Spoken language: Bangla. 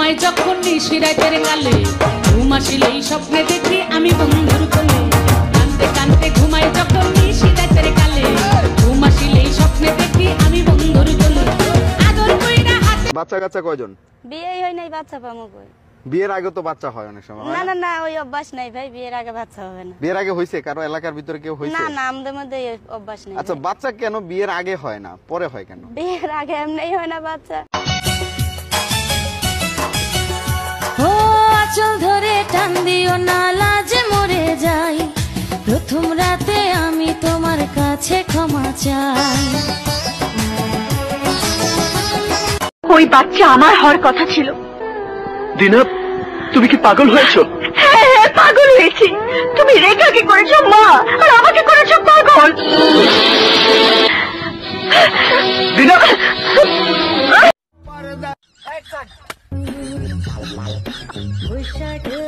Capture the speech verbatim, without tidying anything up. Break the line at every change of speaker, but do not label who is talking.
ঘুমাই যখন নিশি রাতের কালে ঘুম আসিলেই স্বপ্নে দেখি আমি বন্ধুর কোলে কানতে কানতে ঘুমাই যখন নিশি রাতের কালে ঘুম আসিলেই স্বপ্নে দেখি আমি বন্ধুর কোলে আদর কইরা হাত।
বাচ্চা কাচ্চা কয়জন?
বিয়ে হয় নাই, বাচ্চা পাবো কই?
বিয়ের আগে তো বাচ্চা হয় অনেক সময়।
না না না, ওই অভ্যাস নাই ভাই, বিয়ের আগে বাচ্চা হবে না।
বিয়ের আগে হইছে কারো এলাকার ভিতরে কেউ হইছে?
না না, আমাদের মধ্যে এই অভ্যাস নাই।
আচ্ছা, বাচ্চা কেন বিয়ের আগে হয় না, পরে হয় কেন?
বিয়ের আগে এমনি হয় না বাচ্চা।
ও আঁচল ধরে টান দিও না, লাজে মরে যাই। প্রথম রাতে আমি তোমার কাছে ক্ষমা চাই।
ওই বাচ্চা আমার হওয়ার কথা ছিল।
দিনা, তুমি কি পাগল হয়েছো?
হ্যাঁ হ্যাঁ, পাগল হয়েছি। তুমি রেখাকে করেছো মা, আর আমাকে করেছো পাগল।
দিনা